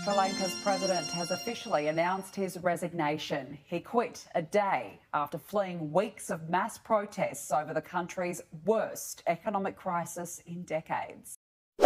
Sri Lanka's president has officially announced his resignation. He quit a day after fleeing weeks of mass protests over the country's worst economic crisis in decades.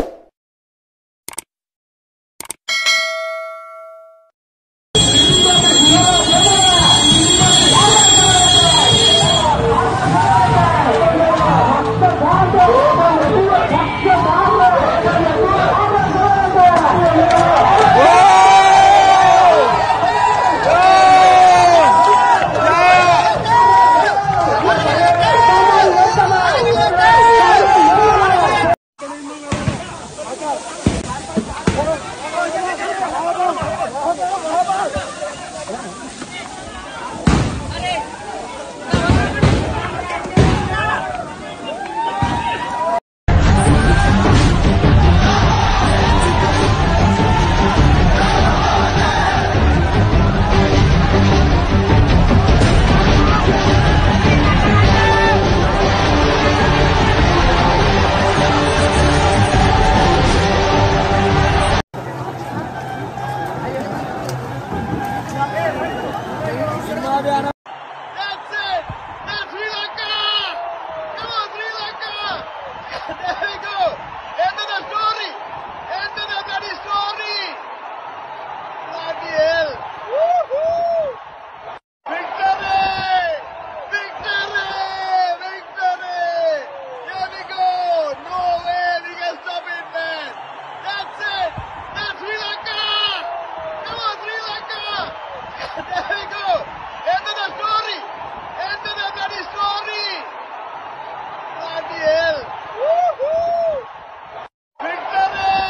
That's it! That's Sri Lanka! Come on, Sri Lanka! There we go! End of the story! End of the bloody story! Bloody hell! Woohoo! Victory! Victory! Victory! Here we go! No way we can stop it, man! That's it! That's Sri Lanka! Come on, Sri Lanka! There we go! End of the story! End of the bloody story! Bloody hell! Woohoo! Victory!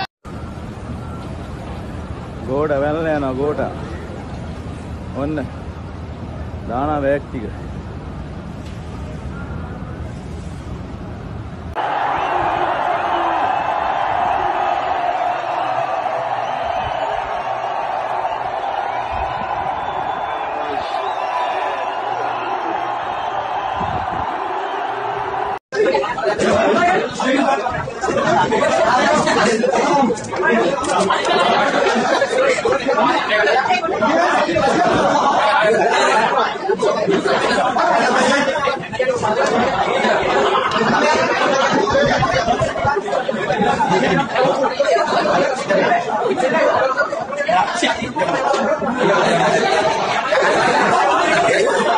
ගෝඩ වැල්ල යනවා ගෝඩ. ඔන්න දාන වැක් ටික. Yeah.